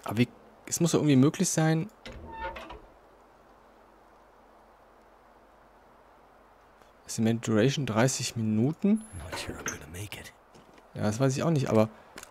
Aber es muss doch irgendwie möglich sein. Cement Duration 30 Minuten. Ja, das weiß ich auch nicht, aber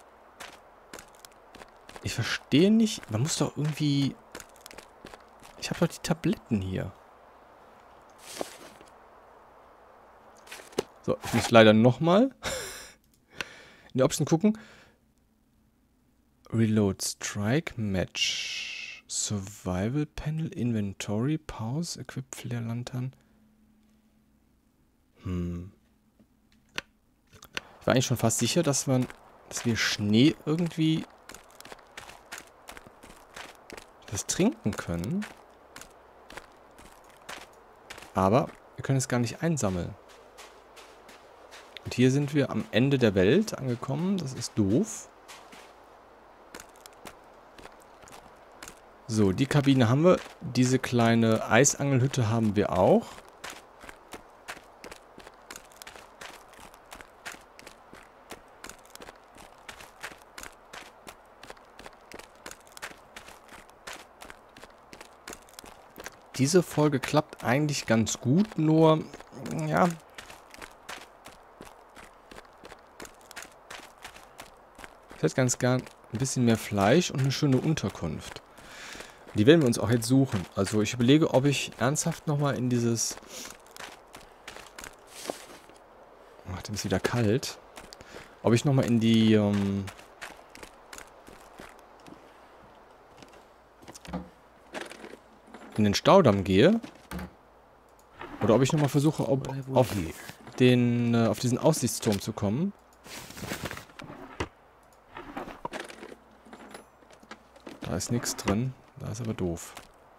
ich verstehe nicht. Man muss doch irgendwie... Ich habe doch die Tabletten hier. So, ich muss leider nochmal in die Option gucken. Reload, Strike, Match, Survival Panel, Inventory, Pause, Equip, Flare, Lantern. Ich war eigentlich schon fast sicher, dass wir Schnee irgendwie das trinken können. Aber wir können es gar nicht einsammeln. Und hier sind wir am Ende der Welt angekommen. Das ist doof. So, die Kabine haben wir. Diese kleine Eisangelhütte haben wir auch. Diese Folge klappt eigentlich ganz gut, nur, ja. Ich hätte ganz gern ein bisschen mehr Fleisch und eine schöne Unterkunft. Die werden wir uns auch jetzt suchen. Also ich überlege, ob ich ernsthaft nochmal in dieses... Ach, dem ist wieder kalt. Ob ich nochmal in die... in den Staudamm gehe. Oder ob ich nochmal versuche, auf diesen Aussichtsturm zu kommen. Da ist nichts drin. Da ist aber doof.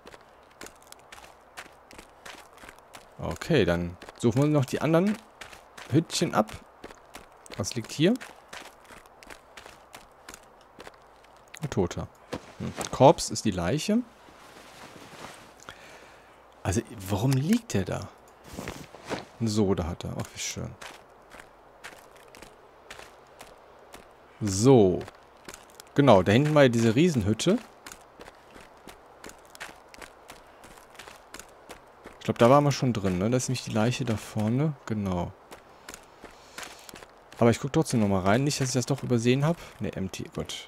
Okay, dann suchen wir noch die anderen Hütchen ab. Was liegt hier? Ein Toter. Korps ist die Leiche. Also, warum liegt der da? Eine Soda hat er. Ach, wie schön. So. Genau, da hinten war ja diese Riesenhütte. Ich glaube, da waren wir schon drin, ne? Da ist nämlich die Leiche da vorne. Genau. Aber ich gucke trotzdem nochmal rein. Nicht, dass ich das doch übersehen habe. Ne, empty. Gut.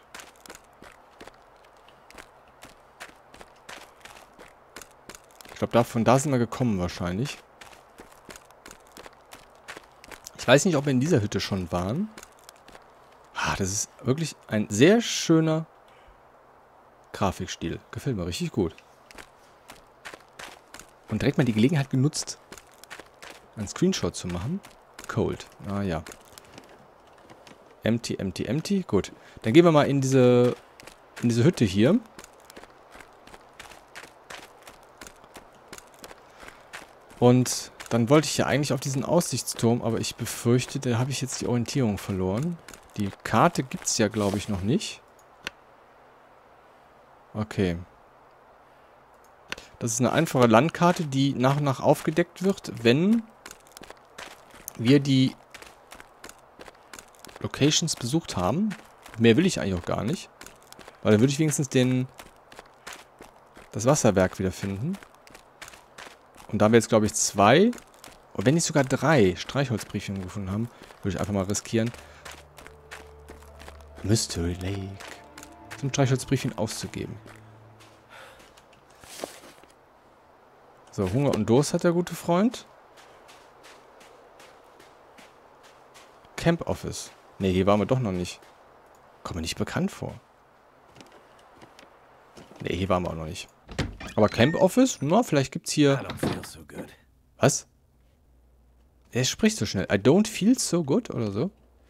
Ich glaube, von da sind wir gekommen wahrscheinlich. Ich weiß nicht, ob wir in dieser Hütte schon waren. Ah, das ist wirklich ein sehr schöner Grafikstil. Gefällt mir richtig gut. Und direkt mal die Gelegenheit genutzt, einen Screenshot zu machen. Cold. Ah ja. Empty, empty, empty. Gut. Dann gehen wir mal in diese Hütte hier. Und dann wollte ich ja eigentlich auf diesen Aussichtsturm, aber ich befürchte, da habe ich jetzt die Orientierung verloren. Die Karte gibt es ja, glaube ich, noch nicht. Okay. Das ist eine einfache Landkarte, die nach und nach aufgedeckt wird, wenn wir die Locations besucht haben. Mehr will ich eigentlich auch gar nicht. Weil dann würde ich wenigstens das Wasserwerk wiederfinden. Und da wir jetzt, glaube ich, 2, oder wenn nicht sogar 3 Streichholzbriefchen gefunden haben, würde ich einfach mal riskieren, Mystery Lake zum Streichholzbriefchen auszugeben. So, Hunger und Durst hat der gute Freund. Camp Office. Ne, hier waren wir doch noch nicht. Kommt mir nicht bekannt vor. Ne, hier waren wir auch noch nicht. Aber Camp Office? Na, vielleicht gibt's hier... Was? Er spricht so schnell. I don't feel so good oder so.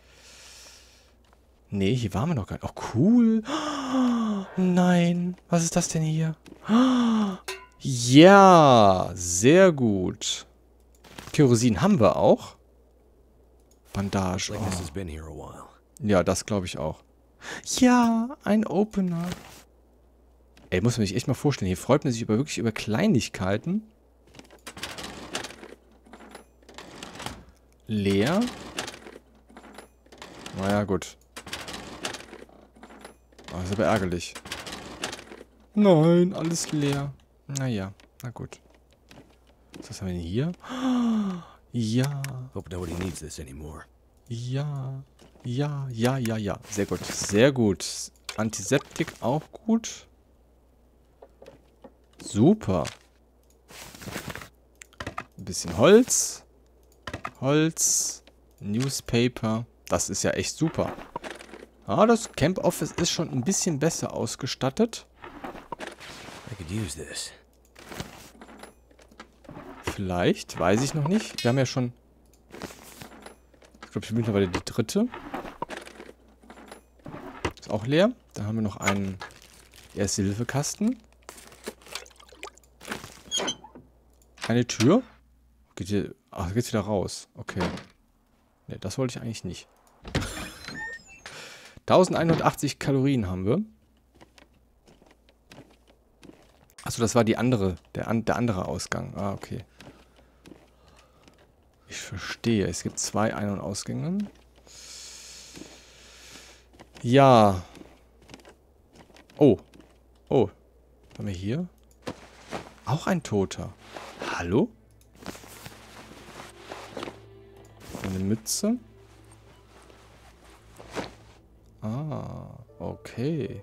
Ne, hier waren wir noch gar nicht. Oh, cool. Oh, nein. Was ist das denn hier? Oh, ja, sehr gut. Kerosin haben wir auch. Bandage. Oh. Ja, das glaube ich auch. Ja, ein Opener. Ey, muss man sich echt mal vorstellen. Hier freut man sich wirklich über Kleinigkeiten. Leer. Naja, gut. Oh, das ist aber ärgerlich. Nein, alles leer. Naja, na gut. Was haben wir denn hier? Ja. Hope nobody needs this anymore. Ja. Ja, ja, ja, ja. Sehr gut. Sehr gut. Antiseptik auch gut. Super. Ein bisschen Holz. Holz. Newspaper. Das ist ja echt super. Ah, das Camp Office ist schon ein bisschen besser ausgestattet. I could use this. Vielleicht, weiß ich noch nicht. Wir haben ja schon... Ich glaube, ich bin mittlerweile die dritte. Ist auch leer. Da haben wir noch einen Erste-Hilfe-Kasten. Eine Tür. Geht hier... Ach, geht's wieder raus. Okay. Ne, das wollte ich eigentlich nicht. 1180 Kalorien haben wir. Achso, das war die andere, der andere Ausgang. Ah, okay. Ich verstehe. Es gibt 2 Ein- und Ausgänge. Ja. Oh. Oh. Was haben wir hier? Auch ein Toter. Hallo? Eine Mütze. Ah, okay.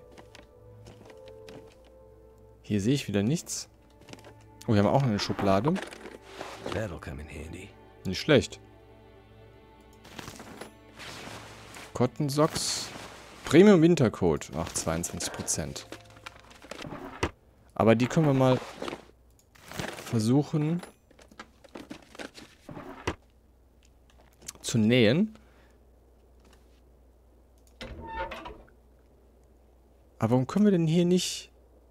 Hier sehe ich wieder nichts. Oh, wir haben auch eine Schublade. That'll come in handy. Nicht schlecht. Cotton Socks. Premium Wintercoat. Ach, 22%. Aber die können wir mal versuchen zu nähen. Aber warum können wir denn hier nicht...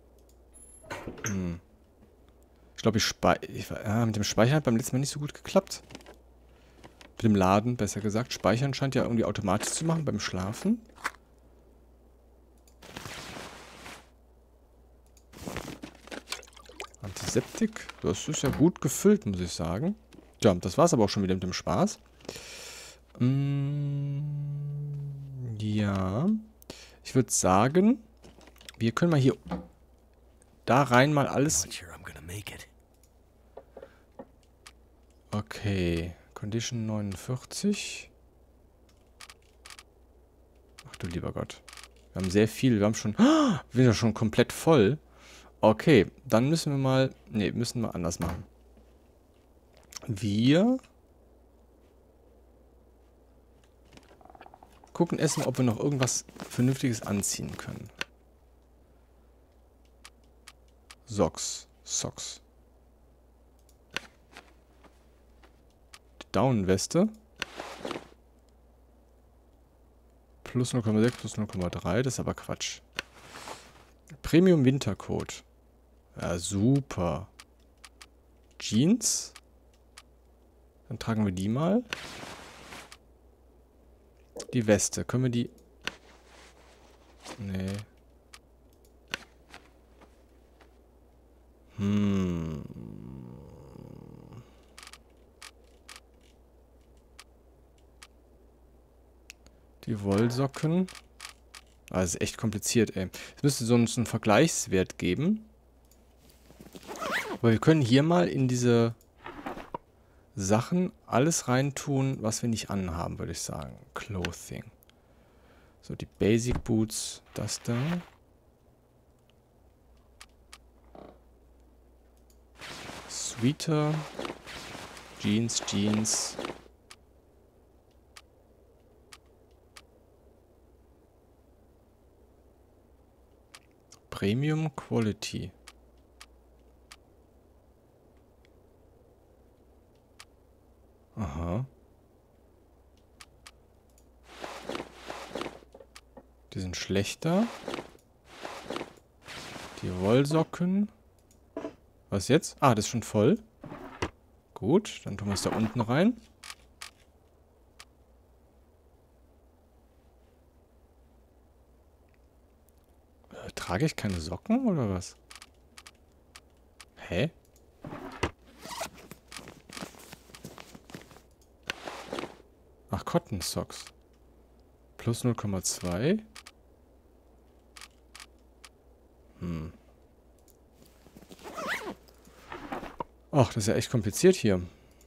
Ich glaube, mit dem Speichern hat beim letzten Mal nicht so gut geklappt. Mit dem Laden, besser gesagt. Speichern scheint ja irgendwie automatisch zu machen beim Schlafen. Antiseptik. Das ist ja gut gefüllt, muss ich sagen. Ja, das war es aber auch schon wieder mit dem Spaß. Ja. Ich würde sagen, wir können mal hier da rein mal alles... Not sure I'm gonna make it. Okay. Condition 49. Ach du lieber Gott. Wir haben sehr viel. Wir haben schon... wir sind ja schon komplett voll. Okay. Dann müssen wir mal... Ne, müssen wir anders machen. Wir... gucken erstmal, ob wir noch irgendwas Vernünftiges anziehen können. Socks. Die Daunenweste. Plus 0,6, plus 0,3. Das ist aber Quatsch. Premium Wintercoat. Ja, super. Jeans. Dann tragen wir die mal. Die Weste. Können wir die... Nee. Die Wollsocken. Ah, das ist echt kompliziert, ey. Es müsste so einen Vergleichswert geben. Aber wir können hier mal in diese Sachen alles reintun, was wir nicht anhaben, würde ich sagen. Clothing. So, die Basic Boots. Das da. Sweater. Jeans. Premium Quality. Aha. Die sind schlechter. Die Wollsocken. Was jetzt? Ah, das ist schon voll. Gut, dann tun wir es da unten rein. Trage ich keine Socken oder was? Hä? Ach, Cotton Socks. Plus 0,2. Ach, das ist ja echt kompliziert hier.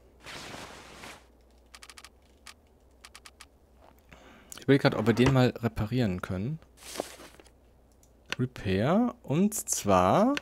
Ich überlege gerade, ob wir den mal reparieren können. Repair. Und zwar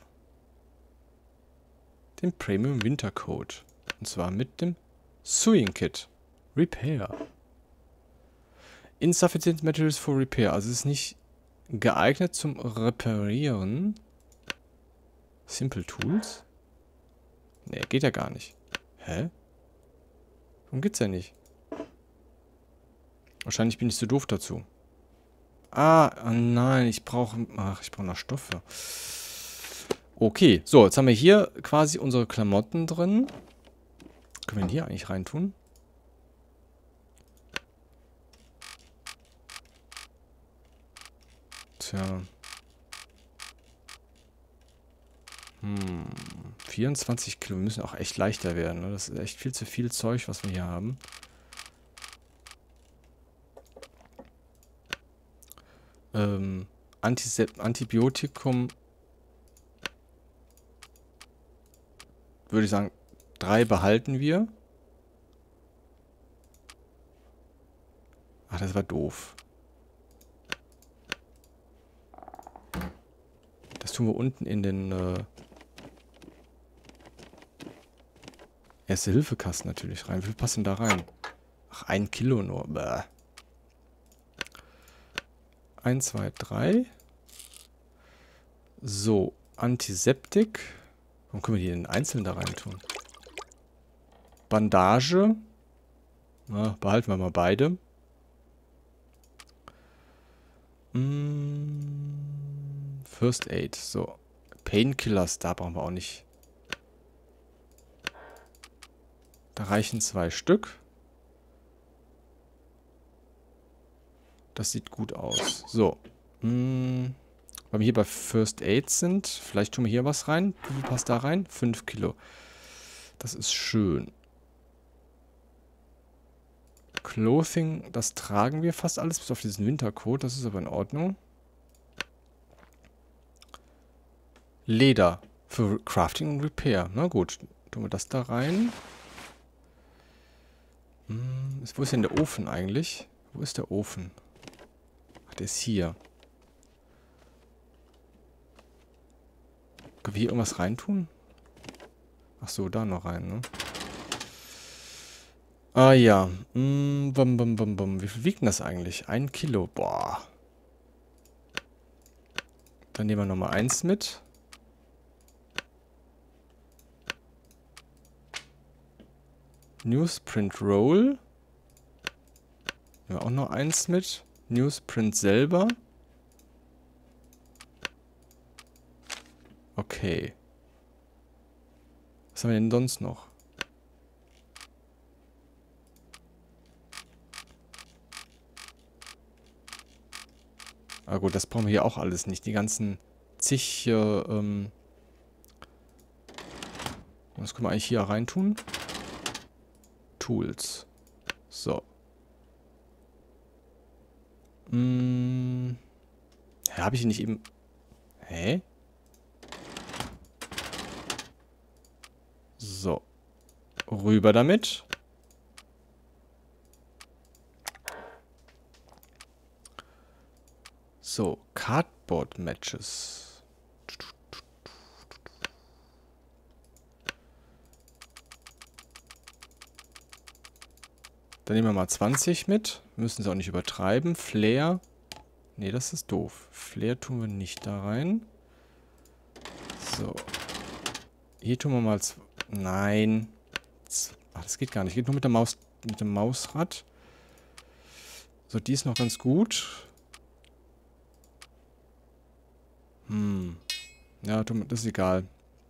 den Premium Winter Coat. Und zwar mit dem Sewing Kit. Repair. Insufficient Materials for Repair. Also es ist nicht geeignet zum Reparieren. Simple Tools? Ne, geht ja gar nicht. Hä? Warum geht's ja nicht? Wahrscheinlich bin ich zu doof dazu. Ah, nein, ich brauche noch Stoffe. Okay, so, jetzt haben wir hier quasi unsere Klamotten drin. Können wir denn hier eigentlich reintun? Tja. 24 Kilo. Wir müssen auch echt leichter werden. Ne? Das ist echt viel zu viel Zeug, was wir hier haben. Antibiotikum. Würde ich sagen, 3 behalten wir. Ach, das war doof. Das tun wir unten in den Erste-Hilfe-Kasten natürlich rein. Wie viel passen da rein? Ach, 1 Kilo nur. Bäh. 1, 2, 3. So, Antiseptik. Warum können wir die denn einzeln da rein tun? Bandage. Na, behalten wir mal beide. First Aid. So. Painkillers, da brauchen wir auch nicht. Da reichen 2 Stück. Das sieht gut aus. So. Weil wir hier bei First Aid sind, vielleicht tun wir hier was rein. Wie viel passt da rein? 5 Kilo. Das ist schön. Clothing, das tragen wir fast alles, bis auf diesen Wintercoat. Das ist aber in Ordnung. Leder für Crafting und Repair. Na gut, tun wir das da rein. Wo ist denn der Ofen eigentlich? Wo ist der Ofen? Ach, der ist hier. Können wir hier irgendwas reintun? Ach so, da noch rein, ne? Ah ja. Wie viel wiegt denn das eigentlich? 1 Kilo. Boah. Dann nehmen wir nochmal 1 mit. Newsprint Roll. Nehmen wir auch noch 1 mit. Newsprint selber. Okay. Was haben wir denn sonst noch? Ah gut, das brauchen wir hier auch alles nicht. Die ganzen zig, was können wir eigentlich hier reintun? Tools. So. Habe ich die nicht eben... Hä? So. Rüber damit. So, Cardboard Matches. Dann nehmen wir mal 20 mit. Müssen sie auch nicht übertreiben. Flair. Nee, das ist doof. Flair tun wir nicht da rein. So. Hier tun wir mal... Nein. Ach, das geht gar nicht. Geht nur mit der Maus, mit dem Mausrad. So, die ist noch ganz gut. Ja, das ist egal.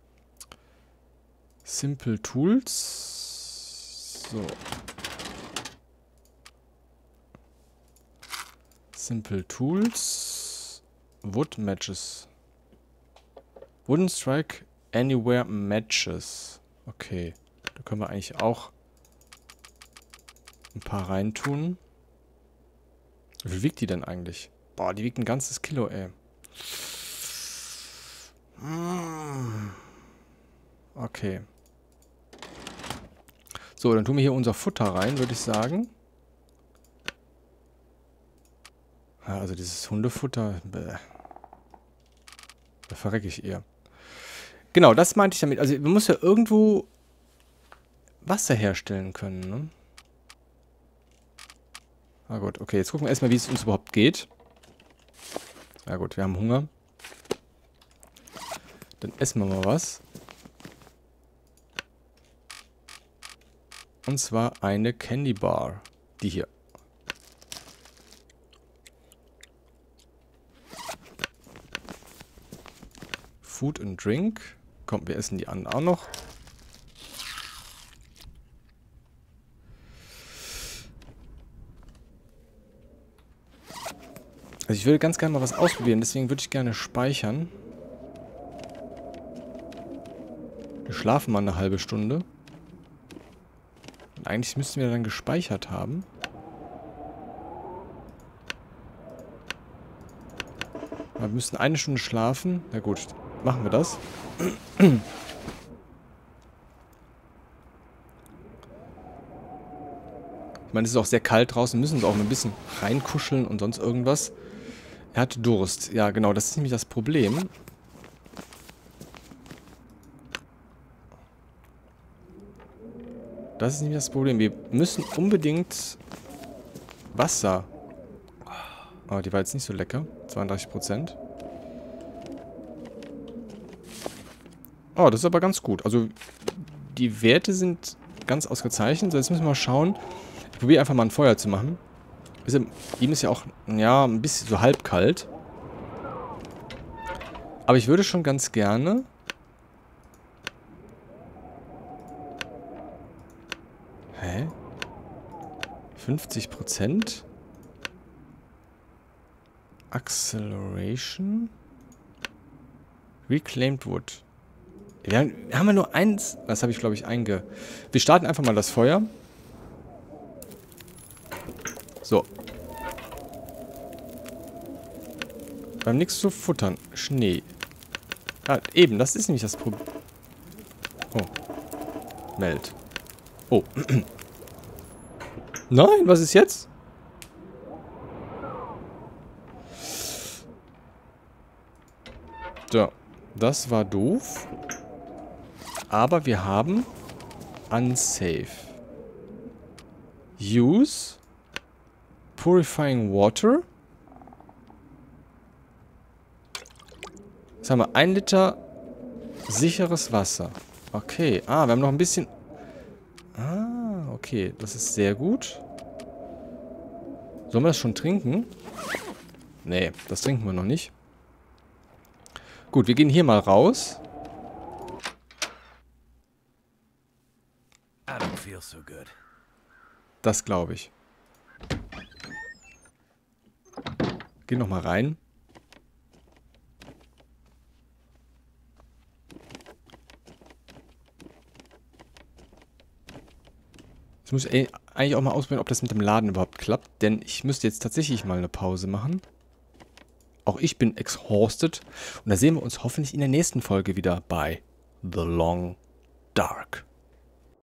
Simple Tools. So. Simple Tools. Wood Matches. Wooden Strike Anywhere Matches. Okay. Da können wir eigentlich auch ein paar reintun. Wie viel wiegt die denn eigentlich? Boah, die wiegt ein ganzes Kilo, ey. Okay. So, dann tun wir hier unser Futter rein, würde ich sagen. Ja, also dieses Hundefutter, bäh. Da verrecke ich eher. Genau, das meinte ich damit. Also man muss ja irgendwo Wasser herstellen können, ne? Na gut, okay, jetzt gucken wir erstmal, wie es uns überhaupt geht. Na gut, wir haben Hunger. Dann essen wir mal was. Und zwar eine Candy Bar. Die hier. Food and Drink. Komm, wir essen die anderen auch noch. Also ich würde ganz gerne mal was ausprobieren, deswegen würde ich gerne speichern. Wir schlafen mal eine halbe Stunde. Und eigentlich müssten wir dann gespeichert haben. Aber wir müssen eine Stunde schlafen. Na gut, machen wir das. Ich meine, es ist auch sehr kalt draußen. Müssen uns auch ein bisschen reinkuscheln und sonst irgendwas. Er hatte Durst. Ja, genau, das ist nämlich das Problem. Das ist nämlich das Problem. Wir müssen unbedingt Wasser. Oh, die war jetzt nicht so lecker. 32%. Oh, das ist aber ganz gut. Also, die Werte sind ganz ausgezeichnet. So, jetzt müssen wir mal schauen. Ich probiere einfach mal ein Feuer zu machen. Ihm ist ja auch, ja, ein bisschen so halb kalt. Aber ich würde schon ganz gerne... Hä? 50%? Acceleration? Reclaimed Wood. Wir haben ja nur eins... Das habe ich, glaube ich, Wir starten einfach mal das Feuer. So. Wir haben nichts zu futtern. Schnee. Ah, eben, das ist nämlich das Problem. Oh. Meld. Oh. Nein, was ist jetzt? So. Das war doof. Aber wir haben Unsafe. Use Purifying Water. Jetzt haben wir 1 Liter sicheres Wasser. Okay. Ah, wir haben noch ein bisschen... Ah, okay. Das ist sehr gut. Sollen wir das schon trinken? Nee, das trinken wir noch nicht. Gut, wir gehen hier mal raus. I don't feel so good. Das glaube ich. Geh noch mal rein. Jetzt muss ich eigentlich auch mal ausprobieren, ob das mit dem Laden überhaupt klappt. Denn ich müsste jetzt tatsächlich mal eine Pause machen. Auch ich bin exhausted. Und da sehen wir uns hoffentlich in der nächsten Folge wieder bei The Long Dark.